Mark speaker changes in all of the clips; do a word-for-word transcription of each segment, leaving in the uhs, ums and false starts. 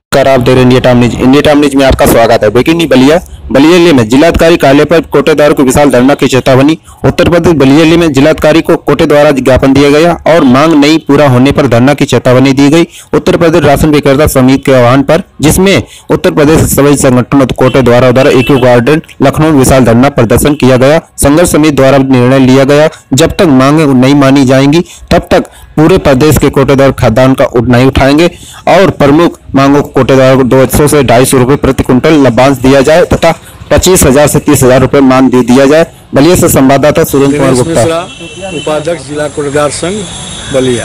Speaker 1: कर आप देख रहे India time news. India time news में आपका स्वागत है। ब्रेकिंग न्यूज बलिया बलिया में जिलाधिकारी कार्यालय पर कोटेदार को विशाल धरना की चेतावनी। उत्तर प्रदेश बलिया में जिलाधिकारी को कोटे द्वारा ज्ञापन दिया गया और मांग नहीं पूरा होने पर धरना की चेतावनी दी गई। उत्तर प्रदेश राशन विक्रेता समिति के आह्वान पर, जिसमें उत्तर प्रदेश सभी संगठन कोटे द्वारा द्वारा इको गार्डन लखनऊ में विशाल धरना प्रदर्शन किया गया। संघर्ष समिति द्वारा निर्णय लिया गया, जब तक मांगे नहीं मानी जाएंगी तब तक पूरे प्रदेश के कोटेदार खाद्यान्न का नहीं उठाएंगे और प्रमुख मांगों को कोटेदार को दो सौ से ढाई सौ रुपए प्रति क्विंटल लाभांश दिया जाए तथा पच्चीस हजार से तीस हजार रुपए मान दे दिया जाए। बलिया से संवाददाता सुरेंद्र कुमार गुप्ता,
Speaker 2: उपाध्यक्ष जिला कोटेदार संघ बलिया।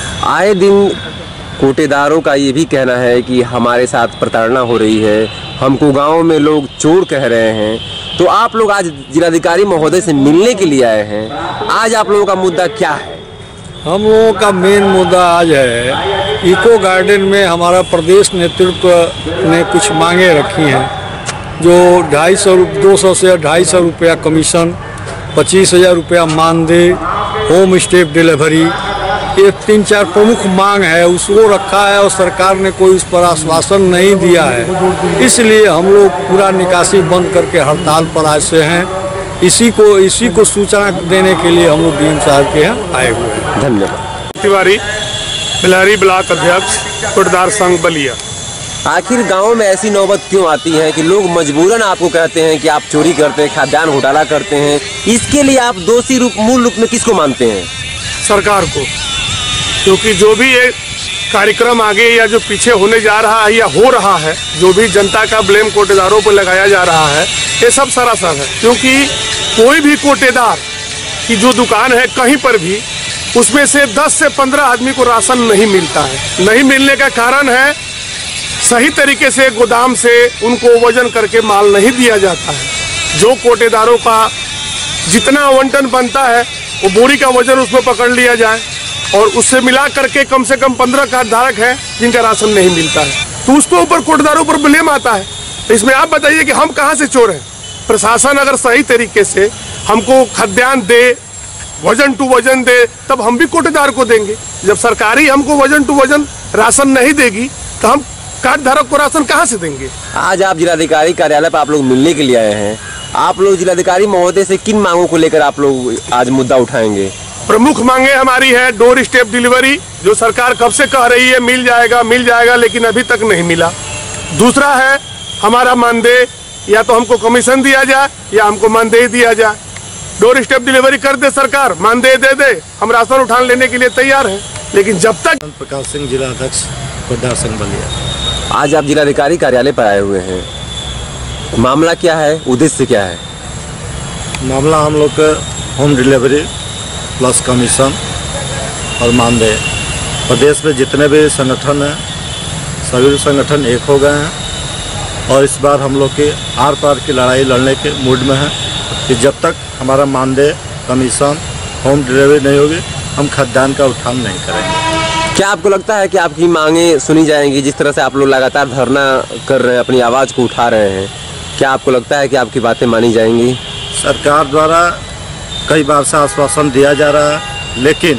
Speaker 3: आए दिन कोटेदारों का ये भी कहना है कि हमारे साथ प्रताड़ना हो रही है, हमको गांव में लोग चोर कह रहे हैं। तो आप लोग आज जिलाधिकारी महोदय से मिलने के लिए आए हैं, आज आप लोगों का मुद्दा क्या है?
Speaker 2: हम लोगों का मेन मुद्दा आज है इको गार्डन में हमारा प्रदेश नेतृत्व ने कुछ मांगे रखी हैं, जो ढाई सौ दो सौ से ढाई सौ रुपया कमीशन, पच्चीस हजार रुपया मानदेय, होम स्टे डिलीवरी, ये तीन चार प्रमुख मांग है, उसको रखा है और सरकार ने कोई उस पर आश्वासन नहीं दिया है। इसलिए हम लोग पूरा निकासी बंद करके हड़ताल पर आए से हैं। इसी को इसी को सूचना देने के लिए हम लोग डीएम साहब के यहाँ आए हुए हैं।
Speaker 3: धन्यवाद।
Speaker 4: तिवारी, बिलारी ब्लॉक अध्यक्ष, कोटेदार संघ बलिया।
Speaker 3: आखिर गांव में ऐसी नौबत क्यों आती है कि लोग मजबूरन आपको कहते हैं कि आप चोरी करते हैं, खाद्यान्न घोटाला करते हैं? इसके लिए आप दोषी रूप मूल रूप में किसको मानते हैं?
Speaker 4: सरकार को, क्योंकि जो भी ये कार्यक्रम आगे या जो पीछे होने जा रहा है या हो रहा है, जो भी जनता का ब्लेम कोटेदारों पर लगाया जा रहा है, ये सब सरासर है। क्योंकि कोई भी कोटेदार की जो दुकान है कहीं पर भी, उसमें से दस से पंद्रह आदमी को राशन नहीं मिलता है। नहीं मिलने का कारण है सही तरीके से गोदाम से उनको वजन करके माल नहीं दिया जाता है। जो कोटेदारों का जितना आवंटन बनता है वो बोरी का वजन उसमें पकड़ लिया जाए और उससे मिला करके कम से कम पंद्रह कार्ड धारक हैं जिनका राशन नहीं मिलता है, तो उसको ऊपर कोटेदारों पर ब्लेम आता है। तो इसमें आप बताइए कि हम कहाँ से चोर हैं? प्रशासन अगर सही तरीके से हमको खाद्यान्न दे, वजन टू वजन दे, तब हम भी कोटेदार को देंगे। जब सरकारी हमको वजन टू वजन राशन नहीं देगी तो हम कार्ड धारक को राशन कहाँ से देंगे?
Speaker 3: आज आप जिलाधिकारी कार्यालय पर आप लोग मिलने के लिए आए हैं, आप लोग जिलाधिकारी महोदय से किन मांगों को लेकर आप लोग आज मुद्दा उठाएंगे?
Speaker 4: प्रमुख मांगे हमारी है डोर स्टेप डिलीवरी, जो सरकार कब से कह रही है मिल जाएगा मिल जाएगा, लेकिन अभी तक नहीं मिला। दूसरा है हमारा मानदेय, या तो हमको कमीशन दिया जाए या हमको मानदेय दिया जाए। डोर स्टेप डिलीवरी कर दे सरकार, मानदेय दे दे, हम राशन उठान लेने के लिए तैयार हैं, लेकिन जब तक।
Speaker 2: प्रकाश सिंह, जिला अध्यक्ष कोटेदार संघ बलिया।
Speaker 3: आज आप जिलाधिकारी कार्यालय पर आए हुए हैं, मामला क्या है, उद्देश्य क्या है?
Speaker 2: मामला हम लोग का होम डिलीवरी प्लस कमीशन और मानदेय। प्रदेश में जितने भी संगठन हैं सभी संगठन एक हो गए हैं और इस बार हम लोग के आर पार की लड़ाई लड़ने के मूड में हैं कि जब तक हमारा मानदेय, कमीशन, होम डिलीवरी नहीं होगी हम खाद्यान्न का उठान नहीं करेंगे।
Speaker 3: क्या आपको लगता है कि आपकी मांगें सुनी जाएंगी? जिस तरह से आप लोग लगातार धरना कर रहे हैं, अपनी आवाज़ को उठा रहे हैं, क्या आपको लगता है कि आपकी बातें मानी जाएंगी?
Speaker 2: सरकार द्वारा कई बार से आश्वासन दिया जा रहा है, लेकिन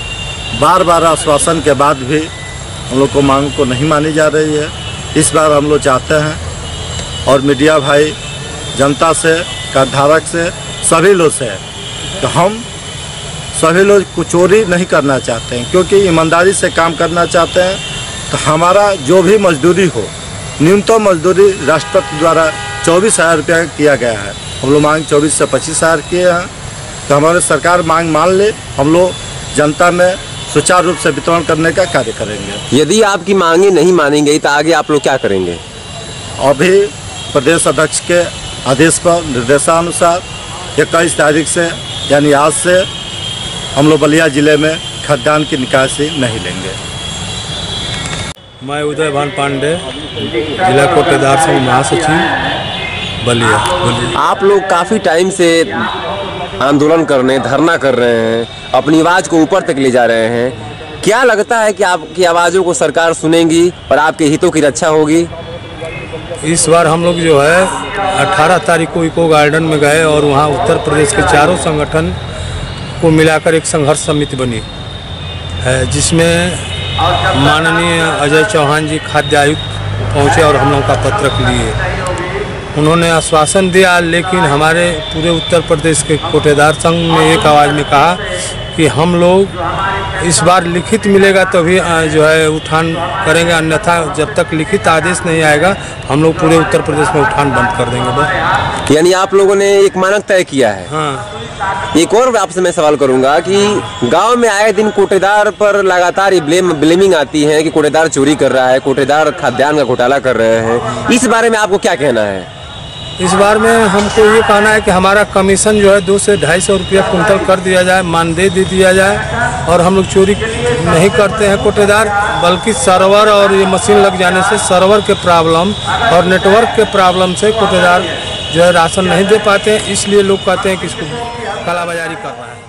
Speaker 2: बार बार आश्वासन के बाद भी हम लोग को मांग को नहीं मानी जा रही है। इस बार हम लोग चाहते हैं और मीडिया भाई, जनता से, कार्डधारक से, सभी लोग से तो हम सभी लोग को चोरी नहीं करना चाहते हैं, क्योंकि ईमानदारी से काम करना चाहते हैं। तो हमारा जो भी मजदूरी हो, न्यूनतम मजदूरी राष्ट्रपति द्वारा चौबीस हज़ार रुपया किया गया है, हम लोग मांग चौबीस से पच्चीस हज़ार किए हैं। तो हमारे सरकार मांग मान ले, हम लोग जनता में सुचारू रूप से वितरण करने का कार्य करेंगे।
Speaker 3: यदि आपकी मांगे नहीं मानी गई तो आगे आप लोग क्या करेंगे?
Speaker 2: अभी प्रदेश अध्यक्ष के आदेश पर, निर्देशानुसार इक्कीस तारीख से यानी आज से हम लोग बलिया जिले में खाद्यान्न की निकासी नहीं लेंगे।
Speaker 5: मैं उदय भान पांडे, जिला कोटेदार संघ महासचिव बलिया।
Speaker 3: आप लोग काफ़ी टाइम से आंदोलन करने, धरना कर रहे हैं, अपनी आवाज़ को ऊपर तक ले जा रहे हैं। क्या लगता है कि आपकी आवाज़ों को सरकार सुनेगी और आपके हितों की रक्षा होगी?
Speaker 5: इस बार हम लोग जो है अठारह तारीख को इको गार्डन में गए और वहाँ उत्तर प्रदेश के चारों संगठन को मिलाकर एक संघर्ष समिति बनी है, जिसमें माननीय अजय चौहान जी खाद्य आयुक्त पहुँचे और हम लोगों का पत्रक लिए। उन्होंने आश्वासन दिया, लेकिन हमारे पूरे उत्तर प्रदेश के कोटेदार संघ ने एक आवाज़ में कहा कि हम लोग इस बार लिखित मिलेगा तभी जो है उठान करेंगे, अन्यथा जब तक लिखित आदेश नहीं आएगा हम लोग पूरे उत्तर प्रदेश में उठान बंद कर देंगे बस।
Speaker 3: यानी आप लोगों ने एक मानक तय किया है।
Speaker 5: हाँ।
Speaker 3: एक और आपसे मैं सवाल करूंगा कि गांव में आए दिन कोटेदार पर लगातार ये ब्लेम ब्लेमिंग आती है कि कोटेदार चोरी कर रहा है, कोटेदार खाद्यान्न का घोटाला कर रहे हैं, इस बारे में आपको क्या कहना है?
Speaker 5: इस बार में हमको ये कहना है कि हमारा कमीशन जो है दो से ढाई सौ रुपया कुंटल कर दिया जाए, मानदेय दे दिया जाए और हम लोग चोरी नहीं करते हैं कोटेदार, बल्कि सर्वर और ये मशीन लग जाने से सर्वर के प्रॉब्लम और नेटवर्क के प्रॉब्लम से कोटेदार जो है राशन नहीं दे पाते हैं, इसलिए लोग कहते हैं कि इसको कालाबाजारी कर रहा है।